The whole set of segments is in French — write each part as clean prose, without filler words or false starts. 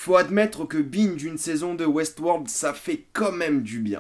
faut admettre que binge une saison de Westworld, ça fait quand même du bien.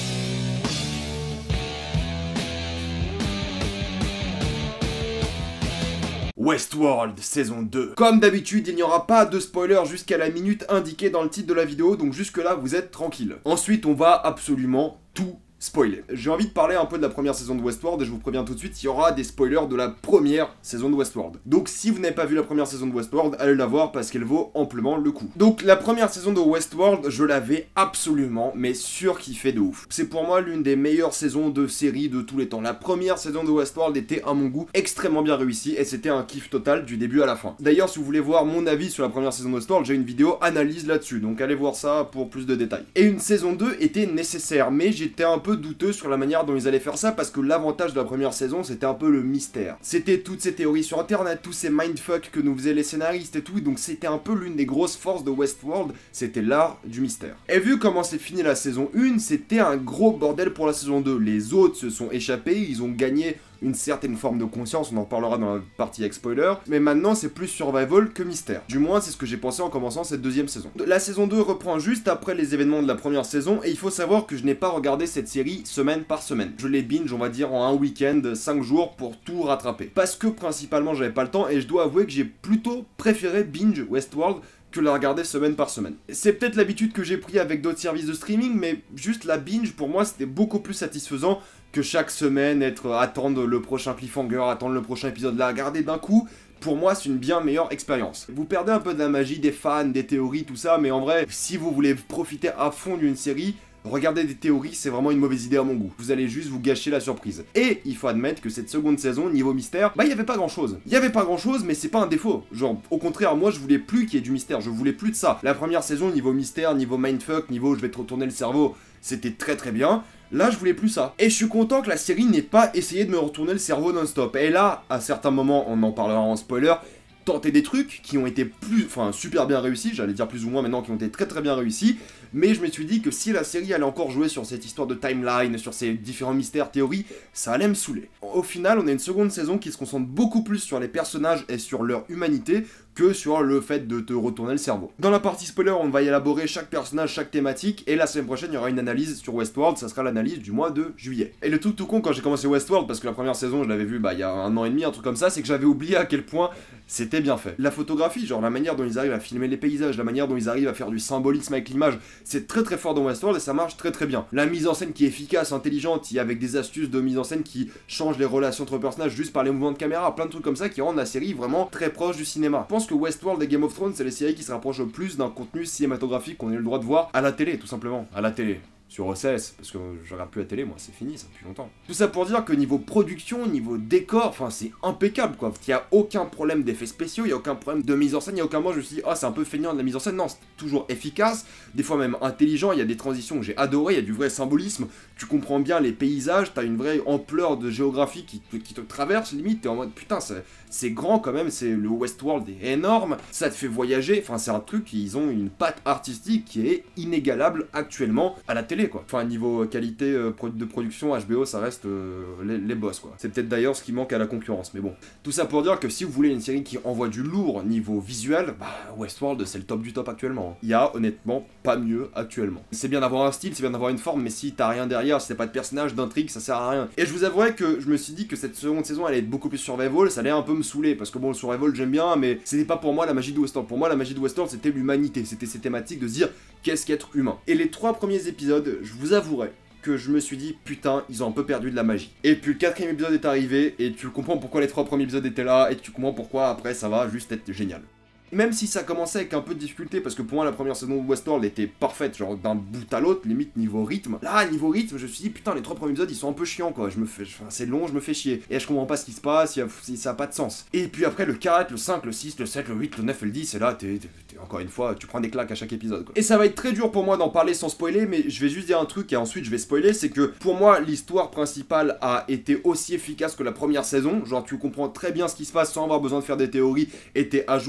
Westworld saison 2. Comme d'habitude, il n'y aura pas de spoiler jusqu'à la minute indiquée dans le titre de la vidéo, donc jusque là vous êtes tranquille. Ensuite, on va absolument tout spoiler. J'ai envie de parler un peu de la première saison de Westworld et je vous préviens tout de suite, il y aura des spoilers de la première saison de Westworld. Donc si vous n'avez pas vu la première saison de Westworld, allez la voir parce qu'elle vaut amplement le coup. Donc la première saison de Westworld, je l'avais absolument, mais surkiffé de ouf. C'est pour moi l'une des meilleures saisons de série de tous les temps. La première saison de Westworld était à mon goût extrêmement bien réussie et c'était un kiff total du début à la fin. D'ailleurs, si vous voulez voir mon avis sur la première saison de Westworld, j'ai une vidéo analyse là-dessus, donc allez voir ça pour plus de détails. Et une saison 2 était nécessaire, mais j'étais un peu douteux sur la manière dont ils allaient faire ça parce que l'avantage de la première saison c'était un peu le mystère. C'était toutes ces théories sur internet, tous ces mindfuck que nous faisaient les scénaristes et tout, donc c'était un peu l'une des grosses forces de Westworld, c'était l'art du mystère. Et vu comment c'est fini la saison 1, c'était un gros bordel pour la saison 2. Les autres se sont échappés, ils ont gagné une certaine forme de conscience, on en parlera dans la partie avec spoiler, mais maintenant c'est plus survival que mystère. Du moins c'est ce que j'ai pensé en commençant cette deuxième saison. La saison 2 reprend juste après les événements de la première saison, et il faut savoir que je n'ai pas regardé cette série semaine par semaine. Je l'ai binge, on va dire, en un week-end, 5 jours pour tout rattraper. Parce que principalement j'avais pas le temps, et je dois avouer que j'ai plutôt préféré binge Westworld que la regarder semaine par semaine. C'est peut-être l'habitude que j'ai pris avec d'autres services de streaming, mais juste la binge pour moi c'était beaucoup plus satisfaisant que chaque semaine attendre le prochain cliffhanger, attendre le prochain épisode, la regarder d'un coup. Pour moi, c'est une bien meilleure expérience. Vous perdez un peu de la magie des fans, des théories, tout ça, mais en vrai, si vous voulez profiter à fond d'une série, regarder des théories, c'est vraiment une mauvaise idée à mon goût. Vous allez juste vous gâcher la surprise. Et il faut admettre que cette seconde saison, niveau mystère, il y avait pas grand chose. Il y avait pas grand chose, mais c'est pas un défaut. Genre, au contraire, moi je voulais plus qu'il y ait du mystère, je voulais plus de ça. La première saison, niveau mystère, niveau mindfuck, niveau je vais te retourner le cerveau, c'était très très bien. Là, je voulais plus ça. Et je suis content que la série n'ait pas essayé de me retourner le cerveau non-stop. Et là, à certains moments, on en parlera en spoiler, tenter des trucs qui ont été super bien réussis, j'allais dire plus ou moins maintenant, qui ont été très très bien réussis, mais je me suis dit que si la série allait encore jouer sur cette histoire de timeline, sur ces différents mystères, théories, ça allait me saouler. Au final, on a une seconde saison qui se concentre beaucoup plus sur les personnages et sur leur humanité que sur le fait de te retourner le cerveau. Dans la partie spoiler, on va y élaborer chaque personnage, chaque thématique, et la semaine prochaine, il y aura une analyse sur Westworld, ça sera l'analyse du mois de juillet. Et le truc tout con quand j'ai commencé Westworld, parce que la première saison, je l'avais vu il y a 1 an et demi, un truc comme ça, c'est que j'avais oublié à quel point c'était bien fait. La photographie, genre la manière dont ils arrivent à filmer les paysages, la manière dont ils arrivent à faire du symbolisme avec l'image, c'est très très fort dans Westworld et ça marche très très bien. La mise en scène qui est efficace, intelligente, avec des astuces de mise en scène qui changent les relations entre personnages juste par les mouvements de caméra, plein de trucs comme ça qui rendent la série vraiment très proche du cinéma. Je pense que Westworld et Game of Thrones, c'est les séries qui se rapprochent le plus d'un contenu cinématographique qu'on ait le droit de voir à la télé, tout simplement. À la télé. Sur OCS, parce que je regarde plus la télé, moi, c'est fini, ça depuis longtemps. Tout ça pour dire que niveau production, niveau décor, c'est impeccable, quoi. Il y a aucun problème d'effets spéciaux, il y a aucun problème de mise en scène, il y a aucun moment je me suis dit, c'est un peu feignant de la mise en scène. Non, c'est toujours efficace, des fois même intelligent, il y a des transitions que j'ai adorées, il y a du vrai symbolisme, tu comprends bien les paysages, t'as une vraie ampleur de géographie qui te traverse, limite, t'es en mode, putain, c'est grand quand même, le Westworld est énorme, ça te fait voyager, c'est un truc, ils ont une patte artistique qui est inégalable actuellement à la télé, quoi. Niveau qualité de production, HBO, ça reste les boss, quoi. C'est peut-être d'ailleurs ce qui manque à la concurrence, mais bon. Tout ça pour dire que si vous voulez une série qui envoie du lourd niveau visuel, Westworld, c'est le top du top actuellement. Il y a honnêtement pas mieux actuellement. C'est bien d'avoir un style, c'est bien d'avoir une forme, mais si t'as rien derrière, si t'as pas de personnage, d'intrigue, ça sert à rien. Et je vous avouerai que je me suis dit que cette seconde saison allait être beaucoup plus survival, ça allait un peu me saouler, parce que bon, le survival j'aime bien, mais c'était pas pour moi la magie de Westworld. Pour moi, la magie de Westworld, c'était l'humanité, c'était ces thématiques de se dire qu'est-ce qu'être humain. Et les 3 premiers épisodes, je vous avouerai que je me suis dit, putain, ils ont un peu perdu de la magie. Et puis le 4ème épisode est arrivé, et tu comprends pourquoi les 3 premiers épisodes étaient là, et tu comprends pourquoi après ça va juste être génial. Même si ça commençait avec un peu de difficulté, parce que pour moi la première saison de Westworld était parfaite, genre d'un bout à l'autre, limite niveau rythme. Là, niveau rythme, je me suis dit, putain, les 3 premiers épisodes ils sont un peu chiants, quoi. C'est long, je me fais chier. Et je comprends pas ce qui se passe, ça a pas de sens. Et puis après, le 4, le 5, le 6, le 7, le 8, le 9 et le 10, et là, encore une fois, tu prends des claques à chaque épisode, quoi. Et ça va être très dur pour moi d'en parler sans spoiler, mais je vais juste dire un truc et ensuite je vais spoiler, c'est que pour moi, l'histoire principale a été aussi efficace que la première saison. Genre, tu comprends très bien ce qui se passe sans avoir besoin de faire des théories, et t'es à jour avec tous les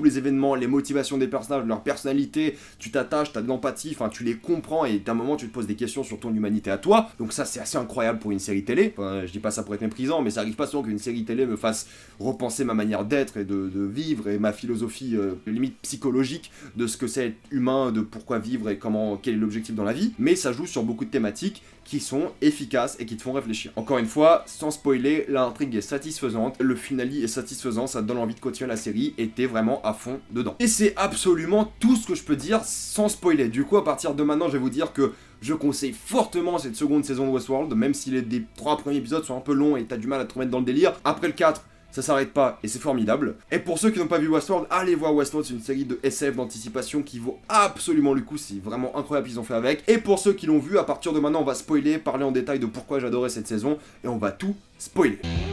les événements, les motivations des personnages, leur personnalité, tu t'attaches, t'as de l'empathie, enfin tu les comprends et d'un moment tu te poses des questions sur ton humanité à toi. Donc ça c'est assez incroyable pour une série télé. Enfin, je dis pas ça pour être méprisant, mais ça arrive pas souvent qu'une série télé me fasse repenser ma manière d'être et de vivre et ma philosophie limite psychologique de ce que c'est être humain, de pourquoi vivre et quel est l'objectif dans la vie. Mais ça joue sur beaucoup de thématiques qui sont efficaces et qui te font réfléchir. Encore une fois, sans spoiler, l'intrigue est satisfaisante, le finale est satisfaisant, ça te donne envie de continuer la série et t'es vraiment à fond dedans. Et c'est absolument tout ce que je peux dire sans spoiler. Du coup, à partir de maintenant, je vais vous dire que je conseille fortement cette seconde saison de Westworld, même si les 3 premiers épisodes sont un peu longs et t'as du mal à te remettre dans le délire. Après le 4, ça s'arrête pas et c'est formidable. Et pour ceux qui n'ont pas vu Westworld, allez voir Westworld, c'est une série de SF d'anticipation qui vaut absolument le coup, c'est vraiment incroyable ce qu'ils ont fait avec. Et pour ceux qui l'ont vu, à partir de maintenant on va spoiler, parler en détail de pourquoi j'adorais cette saison et on va tout spoiler.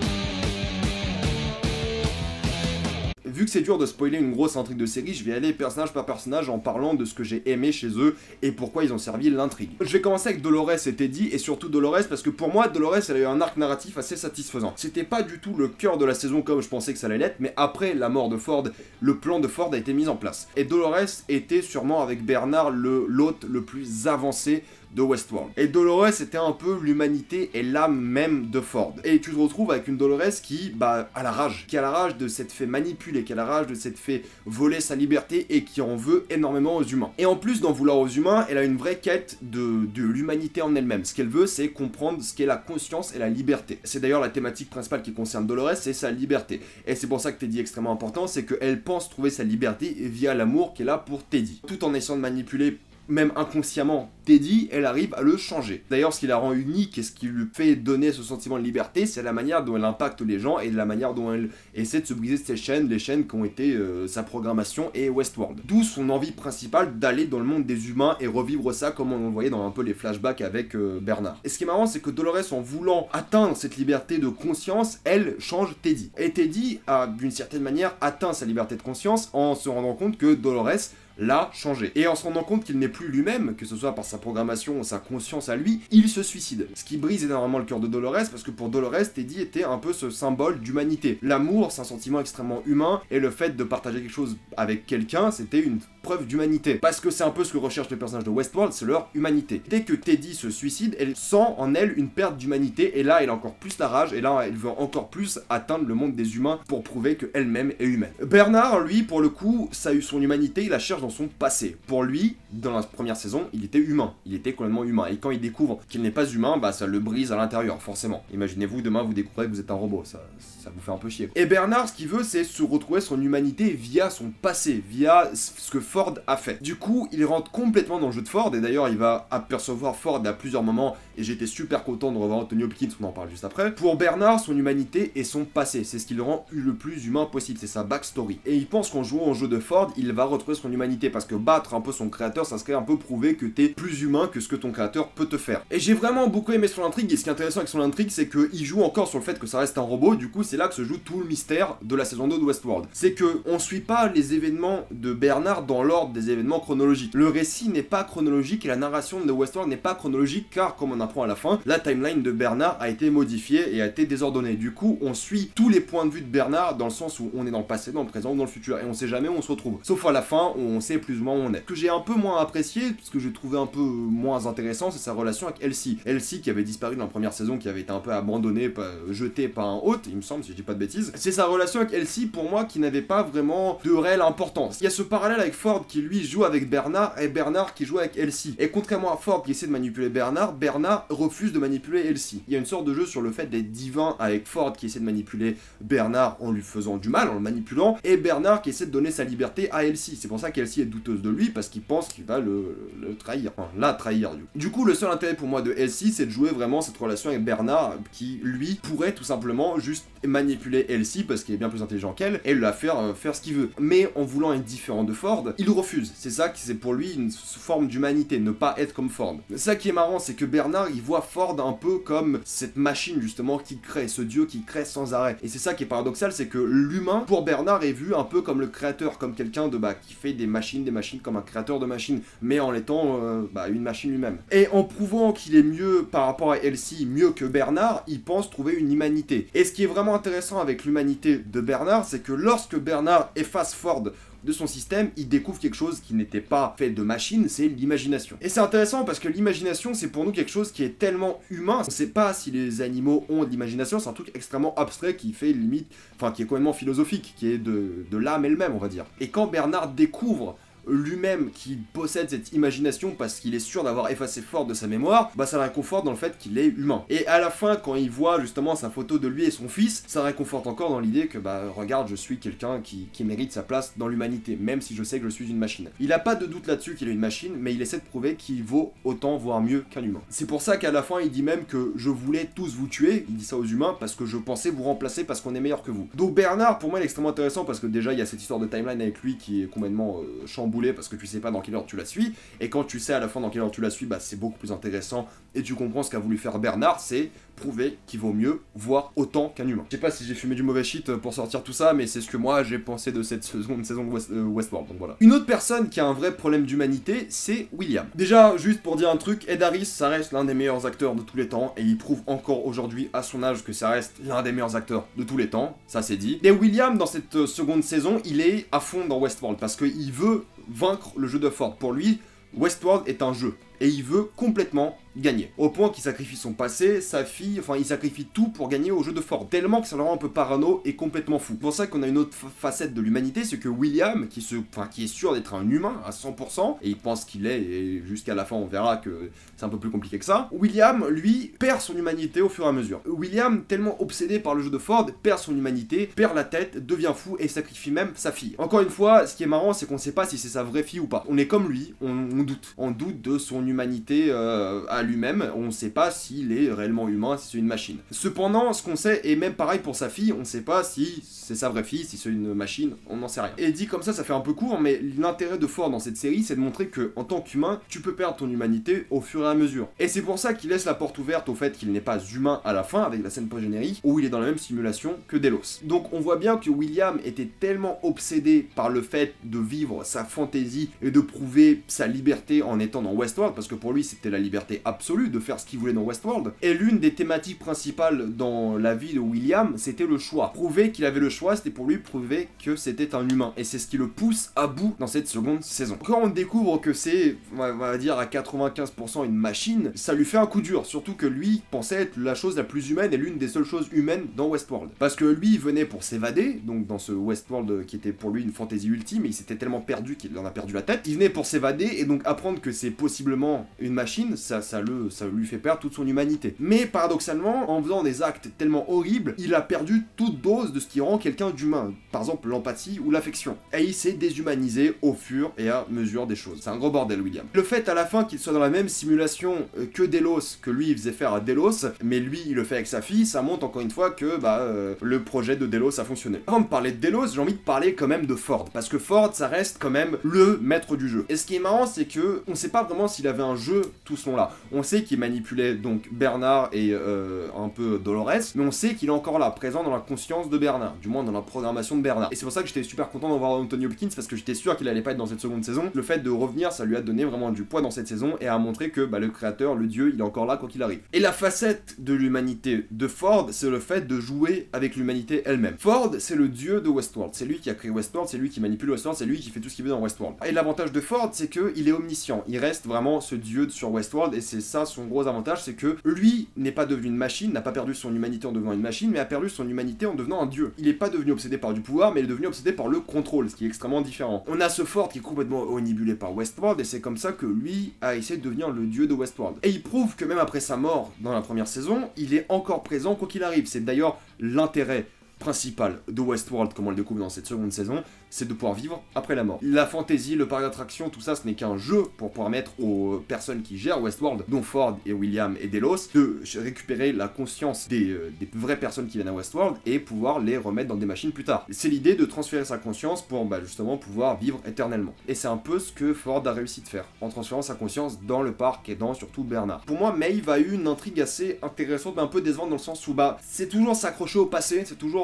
Vu que c'est dur de spoiler une grosse intrigue de série, je vais aller personnage par personnage en parlant de ce que j'ai aimé chez eux et pourquoi ils ont servi l'intrigue. Je vais commencer avec Dolores et Teddy, et surtout Dolores parce que pour moi, Dolores elle a eu un arc narratif assez satisfaisant. C'était pas du tout le cœur de la saison comme je pensais que ça allait l'être, mais après la mort de Ford, le plan de Ford a été mis en place. Et Dolores était sûrement avec Bernard l'hôte le plus avancé de Westworld. Et Dolores était un peu l'humanité et l'âme même de Ford. Et tu te retrouves avec une Dolores qui, a la rage. Qui a la rage de s'être fait manipuler, qui a la rage de s'être fait voler sa liberté et qui en veut énormément aux humains. Et en plus d'en vouloir aux humains, elle a une vraie quête de l'humanité en elle-même. Ce qu'elle veut, c'est comprendre ce qu'est la conscience et la liberté. C'est d'ailleurs la thématique principale qui concerne Dolores, c'est sa liberté. Et c'est pour ça que Teddy est extrêmement important, c'est qu'elle pense trouver sa liberté via l'amour qu'elle a pour Teddy. Tout en essayant de manipuler même inconsciemment Teddy, elle arrive à le changer. D'ailleurs, ce qui la rend unique et ce qui lui fait donner ce sentiment de liberté, c'est la manière dont elle impacte les gens et la manière dont elle essaie de se briser ses chaînes, les chaînes qui ont été sa programmation et Westworld. D'où son envie principale d'aller dans le monde des humains et revivre ça comme on le voyait dans un peu les flashbacks avec Bernard. Et ce qui est marrant, c'est que Dolores, en voulant atteindre cette liberté de conscience, elle change Teddy. Et Teddy a, d'une certaine manière, atteint sa liberté de conscience en se rendant compte que Dolores l'a changé. Et en se rendant compte qu'il n'est plus lui-même, que ce soit par sa programmation ou sa conscience à lui, il se suicide. Ce qui brise énormément le cœur de Dolores, parce que pour Dolores, Teddy était un peu ce symbole d'humanité. L'amour, c'est un sentiment extrêmement humain, et le fait de partager quelque chose avec quelqu'un, c'était une preuve d'humanité. Parce que c'est un peu ce que recherchent les personnages de Westworld, c'est leur humanité. Dès que Teddy se suicide, elle sent en elle une perte d'humanité, et là, elle a encore plus la rage, et là, elle veut encore plus atteindre le monde des humains pour prouver qu'elle-même est humaine. Bernard, lui, pour le coup, ça a eu son humanité, il la cherche dans son passé. Pour lui, dans la première saison, il était humain. Il était complètement humain. Et quand il découvre qu'il n'est pas humain, ça le brise à l'intérieur, forcément. Imaginez-vous, demain, vous découvrez que vous êtes un robot. Ça vous fait un peu chier. Et Bernard, ce qu'il veut, c'est se retrouver son humanité via son passé, via ce que Ford a fait. Du coup, il rentre complètement dans le jeu de Ford, et d'ailleurs, il va apercevoir Ford à plusieurs moments, et j'étais super content de revoir Anthony Hopkins, on en parle juste après. Pour Bernard, son humanité est son passé. C'est ce qui le rend le plus humain possible. C'est sa backstory. Et il pense qu'en jouant au jeu de Ford, il va retrouver son humanité, parce que battre un peu son créateur, ça serait un peu prouver que t'es plus humain que ce que ton créateur peut te faire. Et j'ai vraiment beaucoup aimé son intrigue, et ce qui est intéressant avec son intrigue, c'est qu'il joue encore sur le fait que ça reste un robot. Du coup, c'est là que se joue tout le mystère de la saison 2 de Westworld. C'est que on suit pas les événements de Bernard dans l'ordre des événements chronologiques. Le récit n'est pas chronologique et la narration de Westworld n'est pas chronologique, car comme on apprend à la fin, la timeline de Bernard a été modifiée et a été désordonnée. Du coup, on suit tous les points de vue de Bernard dans le sens où on est dans le passé, dans le présent ou dans le futur, et on sait jamais où on se retrouve. Sauf à la fin où on sait plus ou moins où on est. Ce que j'ai un peu moins apprécié, ce que j'ai trouvé un peu moins intéressant, c'est sa relation avec Elsie. Elsie qui avait disparu dans la première saison, qui avait été un peu abandonnée, jetée par un hôte, il me semble, si je dis pas de bêtises. C'est sa relation avec Elsie, pour moi, qui n'avait pas vraiment de réelle importance. Il y a ce parallèle avec Ford qui, lui, joue avec Bernard, et Bernard qui joue avec Elsie. Et contrairement à Ford qui essaie de manipuler Bernard, Bernard refuse de manipuler Elsie. Il y a une sorte de jeu sur le fait d'être divin avec Ford qui essaie de manipuler Bernard en lui faisant du mal, en le manipulant, et Bernard qui essaie de donner sa liberté à Elsie. C'est pour ça qu'Elsie est douteuse de lui, parce qu'il pense qu'il va le trahir, enfin la trahir du coup. Le seul intérêt pour moi de Elsie, c'est de jouer vraiment cette relation avec Bernard qui, lui, pourrait tout simplement juste manipuler Elsie parce qu'il est bien plus intelligent qu'elle et la faire ce qu'il veut. Mais en voulant être différent de Ford, il refuse. C'est ça qui, c'est pour lui une forme d'humanité, ne pas être comme Ford. Ça qui est marrant, c'est que Bernard, il voit Ford un peu comme cette machine justement qui crée, ce dieu qui crée sans arrêt. Et c'est ça qui est paradoxal, c'est que l'humain, pour Bernard, est vu un peu comme le créateur, comme quelqu'un de qui fait des machines comme un créateur de machines, mais en étant une machine lui-même. Et en prouvant qu'il est mieux par rapport à Elsie, mieux que Bernard, il pense trouver une humanité. Et ce qui est vraiment intéressant avec l'humanité de Bernard, c'est que lorsque Bernard efface Ford de son système, il découvre quelque chose qui n'était pas fait de machine, c'est l'imagination. Et c'est intéressant parce que l'imagination, c'est pour nous quelque chose qui est tellement humain. On sait pas si les animaux ont de l'imagination, c'est un truc extrêmement abstrait qui fait limite, enfin qui est complètement philosophique, qui est de l'âme elle-même, on va dire. Et quand Bernard découvre lui-même qui possède cette imagination parce qu'il est sûr d'avoir effacé Ford de sa mémoire, bah ça le réconforte dans le fait qu'il est humain. Et à la fin, quand il voit justement sa photo de lui et son fils, ça le réconforte encore dans l'idée que bah regarde, je suis quelqu'un qui mérite sa place dans l'humanité, même si je sais que je suis une machine. Il a pas de doute là-dessus qu'il est une machine, mais il essaie de prouver qu'il vaut autant, voire mieux qu'un humain. C'est pour ça qu'à la fin, il dit même que je voulais tous vous tuer, il dit ça aux humains, parce que je pensais vous remplacer parce qu'on est meilleur que vous. Donc Bernard, pour moi, il est extrêmement intéressant parce que déjà, il y a cette histoire de timeline avec lui qui est complètement chamboulée parce que tu sais pas dans quelle heure tu la suis, et quand tu sais à la fin dans quelle heure tu la suis, bah c'est beaucoup plus intéressant, et tu comprends ce qu'a voulu faire Bernard, c'est prouver qu'il vaut mieux, voire autant qu'un humain. Je sais pas si j'ai fumé du mauvais shit pour sortir tout ça, mais c'est ce que moi j'ai pensé de cette seconde saison de Westworld, donc voilà. Une autre personne qui a un vrai problème d'humanité, c'est William. Déjà, juste pour dire un truc, Ed Harris, ça reste l'un des meilleurs acteurs de tous les temps, et il prouve encore aujourd'hui, à son âge, que ça reste l'un des meilleurs acteurs de tous les temps, ça c'est dit. Et William, dans cette seconde saison, il est à fond dans Westworld, parce qu'il veut vaincre le jeu de Ford. Pour lui, Westworld est un jeu, et il veut complètement gagner. Au point qu'il sacrifie son passé, sa fille, enfin il sacrifie tout pour gagner au jeu de Ford. Tellement que ça le rend un peu parano et complètement fou. C'est pour ça qu'on a une autre facette de l'humanité, c'est que William, qui est sûr d'être un humain à 100%, et il pense qu'il est, et jusqu'à la fin on verra que c'est un peu plus compliqué que ça, William, lui, perd son humanité au fur et à mesure. William, tellement obsédé par le jeu de Ford, perd son humanité, perd la tête, devient fou et sacrifie même sa fille. Encore une fois, ce qui est marrant, c'est qu'on sait pas si c'est sa vraie fille ou pas. On est comme lui, on doute. On doute de son humanité à lui-même, on sait pas s'il est réellement humain, si c'est une machine. Cependant, ce qu'on sait, et même pareil pour sa fille, on sait pas si c'est sa vraie fille, si c'est une machine, on n'en sait rien. Et dit comme ça fait un peu court, mais l'intérêt de Ford dans cette série, c'est de montrer que, en tant qu'humain, tu peux perdre ton humanité au fur et à mesure. Et c'est pour ça qu'il laisse la porte ouverte au fait qu'il n'est pas humain à la fin, avec la scène post-générique, où il est dans la même simulation que Delos. Donc on voit bien que William était tellement obsédé par le fait de vivre sa fantaisie et de prouver sa liberté en étant dans Westworld, parce que pour lui c'était la liberté absolue de faire ce qu'il voulait dans Westworld. Et l'une des thématiques principales dans la vie de William, c'était le choix. Prouver qu'il avait le choix, c'était pour lui prouver que c'était un humain. Et c'est ce qui le pousse à bout dans cette seconde saison. Quand on découvre que c'est, on va dire à 95% une machine, ça lui fait un coup dur. Surtout que lui pensait être la chose la plus humaine et l'une des seules choses humaines dans Westworld. Parce que lui, il venait pour s'évader, donc dans ce Westworld qui était pour lui une fantaisie ultime, et il s'était tellement perdu qu'il en a perdu la tête. Il venait pour s'évader, et donc apprendre que c'est possiblement une machine, ça lui fait perdre toute son humanité. Mais paradoxalement, en faisant des actes tellement horribles, il a perdu toute dose de ce qui rend quelqu'un d'humain, par exemple l'empathie ou l'affection. Et il s'est déshumanisé au fur et à mesure des choses. C'est un gros bordel, William. Le fait à la fin qu'il soit dans la même simulation que Delos, que lui il faisait faire à Delos, mais lui il le fait avec sa fille, ça montre encore une fois que le projet de Delos a fonctionné. Avant de parler de Delos, j'ai envie de parler quand même de Ford, parce que Ford ça reste quand même le maître du jeu. Et ce qui est marrant, c'est que on sait pas vraiment s'il avait un jeu tout ce long-là. On sait qu'il manipulait donc Bernard et un peu Dolores, mais on sait qu'il est encore là, présent dans la conscience de Bernard, du moins dans la programmation de Bernard. Et c'est pour ça que j'étais super content d'en voir Anthony Hopkins, parce que j'étais sûr qu'il allait pas être dans cette seconde saison. Le fait de revenir, ça lui a donné vraiment du poids dans cette saison et a montré que le créateur, le dieu, il est encore là quoi qu'il arrive. Et la facette de l'humanité de Ford, c'est le fait de jouer avec l'humanité elle-même. Ford, c'est le dieu de Westworld, c'est lui qui a créé Westworld, c'est lui qui manipule Westworld, c'est lui qui fait tout ce qu'il veut dans Westworld. Et l'avantage de Ford, c'est qu'il est omniscient, il reste vraiment ce dieu sur Westworld, et c'est ça son gros avantage, c'est que lui n'est pas devenu une machine, n'a pas perdu son humanité en devenant une machine, mais a perdu son humanité en devenant un dieu. Il est pas devenu obsédé par du pouvoir, mais il est devenu obsédé par le contrôle, ce qui est extrêmement différent. On a ce Ford qui est complètement omnibulé par Westworld, et c'est comme ça que lui a essayé de devenir le dieu de Westworld. Et il prouve que même après sa mort dans la première saison, il est encore présent quoi qu'il arrive. C'est d'ailleurs l'intérêt principal de Westworld, comme on le découvre dans cette seconde saison, c'est de pouvoir vivre après la mort. La fantaisie, le parc d'attraction, tout ça, ce n'est qu'un jeu pour permettre aux personnes qui gèrent Westworld, dont Ford et William et Delos, de récupérer la conscience des vraies personnes qui viennent à Westworld et pouvoir les remettre dans des machines plus tard. C'est l'idée de transférer sa conscience pour justement pouvoir vivre éternellement. Et c'est un peu ce que Ford a réussi de faire, en transférant sa conscience dans le parc et dans surtout Bernard. Pour moi, Maeve a eu une intrigue assez intéressante, mais un peu décevante dans le sens où c'est toujours s'accrocher au passé, c'est toujours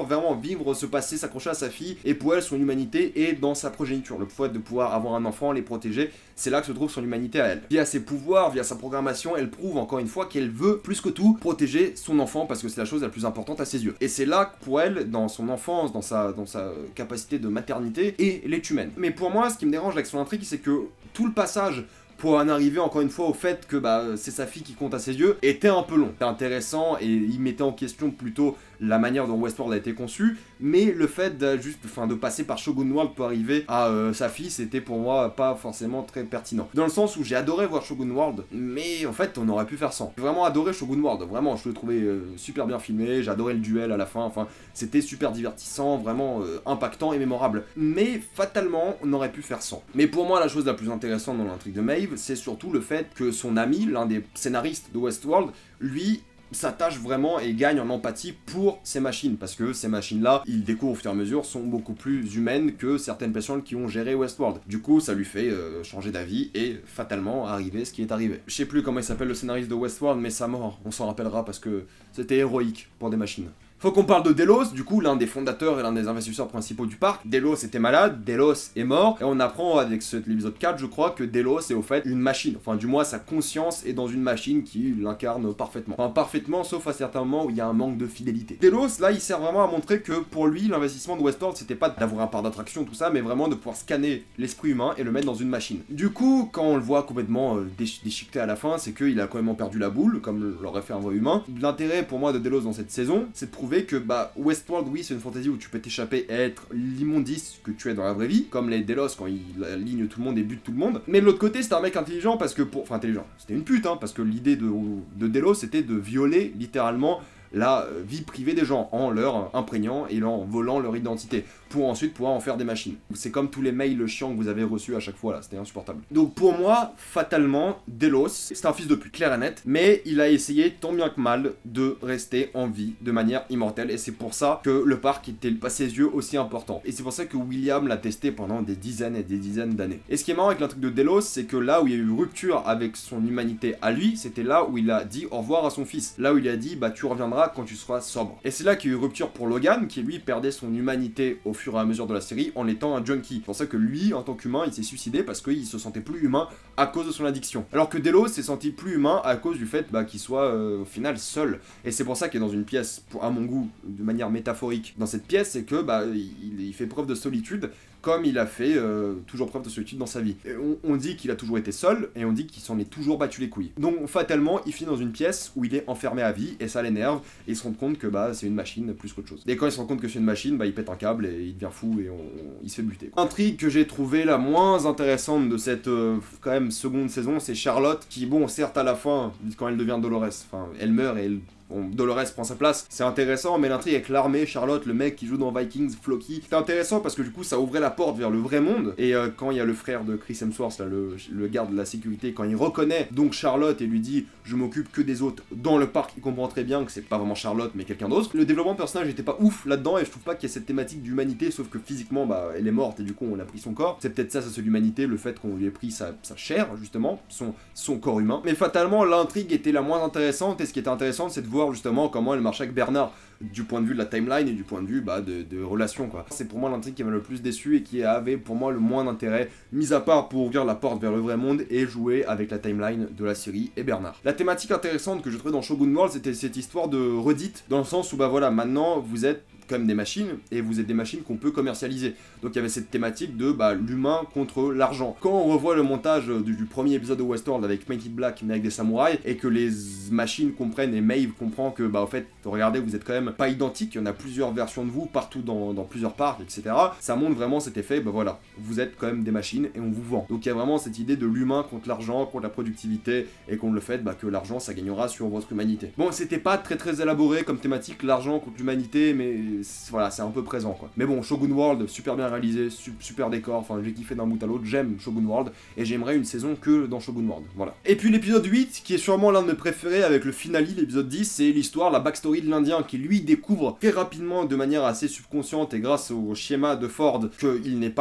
pour vraiment vivre ce passé, s'accrocher à sa fille, et pour elle, son humanité est dans sa progéniture. Le fait de pouvoir avoir un enfant, les protéger, c'est là que se trouve son humanité à elle. Via ses pouvoirs, via sa programmation, elle prouve encore une fois qu'elle veut, plus que tout, protéger son enfant, parce que c'est la chose la plus importante à ses yeux. Et c'est là que pour elle, dans son enfance, dans sa capacité de maternité, et l'est humaine. Mais pour moi, ce qui me dérange avec son intrigue, c'est que tout le passage pour en arriver encore une fois au fait que c'est sa fille qui compte à ses yeux, était un peu long. C'était intéressant et il mettait en question plutôt la manière dont Westworld a été conçu, mais le fait de passer par Shogun World pour arriver à sa fille, c'était pour moi pas forcément très pertinent. Dans le sens où j'ai adoré voir Shogun World, mais en fait on aurait pu faire sans. J'ai vraiment adoré Shogun World, vraiment je le trouvais super bien filmé, j'adorais le duel à la fin, enfin c'était super divertissant, vraiment impactant et mémorable. Mais fatalement on aurait pu faire sans. Mais pour moi la chose la plus intéressante dans l'intrigue de Maeve, c'est surtout le fait que son ami, l'un des scénaristes de Westworld, lui s'attache vraiment et gagne en empathie pour ces machines, parce que ces machines-là, il découvre au fur et à mesure, sont beaucoup plus humaines que certaines personnes qui ont géré Westworld. Du coup, ça lui fait changer d'avis et fatalement arriver ce qui est arrivé. Je sais plus comment il s'appelle le scénariste de Westworld, mais sa mort, on s'en rappellera parce que c'était héroïque pour des machines. Faut qu'on parle de Delos, du coup l'un des fondateurs et l'un des investisseurs principaux du parc. Delos était malade, Delos est mort, et on apprend avec l'épisode 4, je crois, que Delos est au fait une machine. Enfin du moins sa conscience est dans une machine qui l'incarne parfaitement. Enfin parfaitement, sauf à certains moments où il y a un manque de fidélité. Delos, là, il sert vraiment à montrer que pour lui, l'investissement de Westworld, c'était pas d'avoir un parc d'attraction, tout ça, mais vraiment de pouvoir scanner l'esprit humain et le mettre dans une machine. Du coup, quand on le voit complètement déchiqueté à la fin, c'est qu'il a complètement perdu la boule, comme l'aurait fait un vrai humain. L'intérêt pour moi de Delos dans cette saison, c'est de prouver que Westworld, oui, c'est une fantasy où tu peux t'échapper et être l'immondice que tu es dans la vraie vie, comme les Delos quand il aligne tout le monde et bute tout le monde. Mais de l'autre côté, c'était un mec intelligent parce que enfin intelligent, c'était une pute, hein, parce que l'idée de Delos c'était de violer littéralement la vie privée des gens en leur imprégnant et en volant leur identité pour ensuite pouvoir en faire des machines. C'est comme tous les mails chiants que vous avez reçus à chaque fois là, c'était insupportable. Donc pour moi, fatalement, Delos, c'est un fils de pute, clair et net, mais il a essayé tant bien que mal de rester en vie de manière immortelle et c'est pour ça que le parc était à ses yeux aussi important. Et c'est pour ça que William l'a testé pendant des dizaines et des dizaines d'années. Et ce qui est marrant avec l'intrigue de Delos, c'est que là où il y a eu rupture avec son humanité à lui, c'était là où il a dit au revoir à son fils. Là où il a dit tu reviendras quand tu seras sobre. Et c'est là qu'il y a eu rupture pour Logan, qui lui perdait son humanité au fur et à mesure de la série en étant un junkie. C'est pour ça que lui, en tant qu'humain, il s'est suicidé parce qu'il se sentait plus humain à cause de son addiction. Alors que Delos s'est senti plus humain à cause du fait qu'il soit au final seul. Et c'est pour ça qu'il est dans une pièce, à mon goût, de manière métaphorique. Dans cette pièce, c'est que il fait preuve de solitude, comme il a fait toujours preuve de solitude dans sa vie. Et on dit qu'il a toujours été seul, et on dit qu'il s'en est toujours battu les couilles. Donc fatalement, il finit dans une pièce où il est enfermé à vie, et ça l'énerve, et il se rend compte que c'est une machine plus qu'autre chose. Et quand il se rend compte que c'est une machine, il pète un câble, et il devient fou, et il se fait buter, quoi. Intrigue que j'ai trouvé la moins intéressante de cette, quand même, seconde saison, c'est Charlotte, qui, bon, certes à la fin, quand elle devient Dolores, enfin, elle meurt, et Dolores prend sa place, c'est intéressant, mais l'intrigue avec l'armée, Charlotte, le mec qui joue dans Vikings, Floki, c'est intéressant parce que du coup ça ouvrait la porte vers le vrai monde, et quand il y a le frère de Chris Hemsworth, là, le garde de la sécurité, quand il reconnaît donc Charlotte et lui dit « je m'occupe que des autres dans le parc », il comprend très bien que c'est pas vraiment Charlotte mais quelqu'un d'autre. Le développement de personnage était pas ouf là-dedans, et je trouve pas qu'il y ait cette thématique d'humanité, sauf que physiquement elle est morte et du coup on a pris son corps. C'est peut-être ça, c'est l'humanité, le fait qu'on lui ait pris sa chair justement, son corps humain. Mais fatalement l'intrigue était la moins intéressante, et ce qui était intéressant c'est de voir justement comment elle marchait avec Bernard du point de vue de la timeline et du point de vue de relation, quoi. C'est pour moi l'intrigue qui m'a le plus déçu et qui avait pour moi le moins d'intérêt, mis à part pour ouvrir la porte vers le vrai monde et jouer avec la timeline de la série et Bernard. La thématique intéressante que je trouvais dans Shogun World, c'était cette histoire de redite, dans le sens où maintenant vous êtes comme des machines, et vous êtes des machines qu'on peut commercialiser. Donc il y avait cette thématique de l'humain contre l'argent. Quand on revoit le montage du premier épisode de Westworld avec Painted Black mais avec des samouraïs, et que les machines comprennent et Maeve comprend que en fait, regardez, vous êtes quand même pas identiques, il y en a plusieurs versions de vous partout dans plusieurs parcs, etc. Ça montre vraiment cet effet, voilà, vous êtes quand même des machines et on vous vend. Donc il y a vraiment cette idée de l'humain contre l'argent, contre la productivité, et contre le fait que l'argent ça gagnera sur votre humanité. Bon, c'était pas très élaboré comme thématique, l'argent contre l'humanité, mais voilà, c'est un peu présent, quoi. Mais bon, Shogun World, super bien réalisé, super décor, enfin j'ai kiffé d'un bout à l'autre, j'aime Shogun World, et j'aimerais une saison que dans Shogun World, voilà. Et puis l'épisode 8, qui est sûrement l'un de mes préférés avec le finale, l'épisode 10, c'est l'histoire, la backstory de l'Indien, qui lui découvre très rapidement, de manière assez subconsciente et grâce au schéma de Ford, que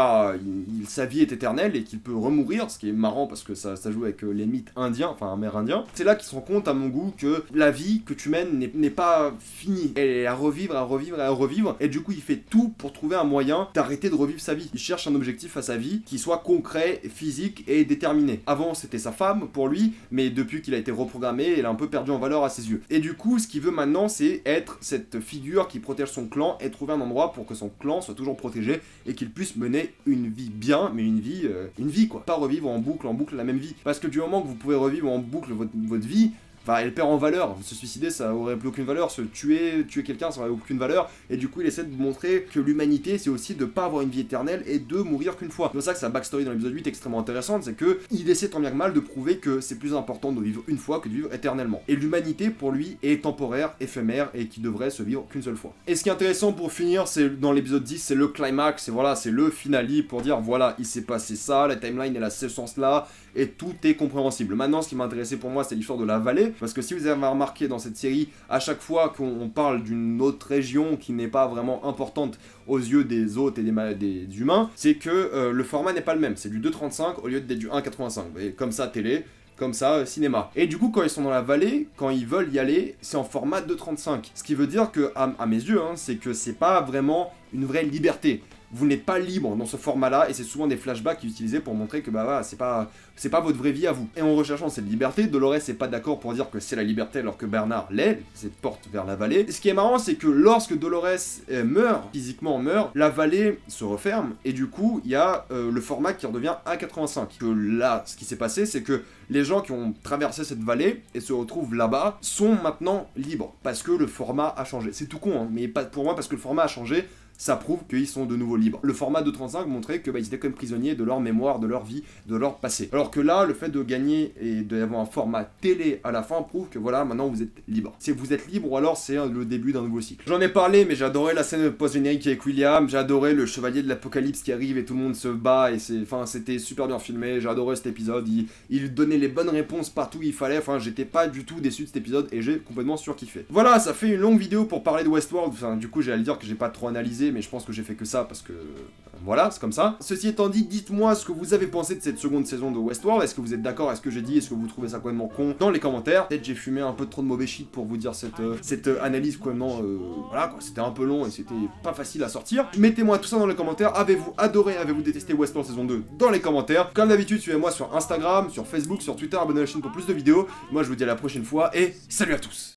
sa vie est éternelle et qu'il peut remourir, ce qui est marrant parce que ça joue avec les mythes indiens, enfin amérindiens. C'est là qu'il se rend compte, à mon goût, que la vie que tu mènes n'est pas finie, elle est à revivre, revivre, et du coup il fait tout pour trouver un moyen d'arrêter de revivre sa vie. Il cherche un objectif à sa vie qui soit concret, physique et déterminé. Avant c'était sa femme pour lui, mais depuis qu'il a été reprogrammé, elle a un peu perdu en valeur à ses yeux. Et du coup ce qu'il veut maintenant c'est être cette figure qui protège son clan et trouver un endroit pour que son clan soit toujours protégé et qu'il puisse mener une vie bien, mais une vie quoi. Pas revivre en boucle la même vie. Parce que du moment que vous pouvez revivre en boucle votre vie, enfin, elle perd en valeur. Se suicider, ça aurait plus aucune valeur. Se tuer quelqu'un, ça aurait aucune valeur. Et du coup, il essaie de montrer que l'humanité, c'est aussi de pas avoir une vie éternelle et de mourir qu'une fois. C'est pour ça que sa backstory dans l'épisode 8 est extrêmement intéressante. C'est que il essaie tant bien que mal de prouver que c'est plus important de vivre une fois que de vivre éternellement. Et l'humanité, pour lui, est temporaire, éphémère et qui devrait se vivre qu'une seule fois. Et ce qui est intéressant pour finir, c'est dans l'épisode 10, c'est le climax. Et voilà, c'est le finale pour dire voilà, il s'est passé ça, la timeline elle a ce sens-là. Et tout est compréhensible. Maintenant, ce qui m'a intéressé pour moi, c'est l'histoire de la vallée, parce que si vous avez remarqué dans cette série, à chaque fois qu'on parle d'une autre région qui n'est pas vraiment importante aux yeux des hôtes et des humains, c'est que le format n'est pas le même. C'est du 2.35 au lieu d'être du 1.85. Vous voyez, comme ça, télé. Comme ça, cinéma. Et du coup, quand ils sont dans la vallée, quand ils veulent y aller, c'est en format 2.35. Ce qui veut dire que, à mes yeux, c'est que c'est pas vraiment une vraie liberté. Vous n'êtes pas libre dans ce format-là, et c'est souvent des flashbacks utilisés pour montrer que bah voilà, c'est pas votre vraie vie à vous. Et en recherchant cette liberté, Dolores n'est pas d'accord pour dire que c'est la liberté alors que Bernard l'est, cette porte vers la vallée. Et ce qui est marrant, c'est que lorsque Dolores meurt, physiquement meurt, la vallée se referme, et du coup, il y a le format qui redevient 1.85. Que là, ce qui s'est passé, c'est que les gens qui ont traversé cette vallée et se retrouvent là-bas sont maintenant libres, parce que le format a changé. C'est tout con, mais pas pour moi, parce que le format a changé, ça prouve qu'ils sont de nouveau libres. Le format 2.35 montrait que ils étaient quand même prisonniers de leur mémoire, de leur vie, de leur passé. Alors que là, le fait de gagner et d'avoir un format télé à la fin prouve que voilà, maintenant vous êtes libre. Si vous êtes libre ou alors c'est le début d'un nouveau cycle. J'en ai parlé, mais j'ai adoré la scène post-générique avec William, j'ai adoré le chevalier de l'apocalypse qui arrive et tout le monde se bat et c'était super bien filmé, j'ai adoré cet épisode, il donnait les bonnes réponses partout où il fallait, enfin j'étais pas du tout déçu de cet épisode et j'ai complètement surkiffé. Voilà, ça fait une longue vidéo pour parler de Westworld, enfin du coup j'allais le dire que j'ai pas trop analysé, mais je pense que j'ai fait que ça parce que voilà, c'est comme ça. Ceci étant dit, dites-moi ce que vous avez pensé de cette seconde saison de Westworld. Est-ce que vous êtes d'accord avec ce que j'ai dit? Est-ce que vous trouvez ça complètement con? Dans les commentaires. Peut-être j'ai fumé un peu trop de mauvais shit pour vous dire cette analyse complètement... voilà quoi, c'était un peu long et c'était pas facile à sortir. Mettez-moi tout ça dans les commentaires. Avez-vous adoré, avez-vous détesté Westworld saison 2 dans les commentaires? Comme d'habitude, suivez-moi sur Instagram, sur Facebook, sur Twitter, abonnez à la chaîne pour plus de vidéos. Moi je vous dis à la prochaine fois et salut à tous.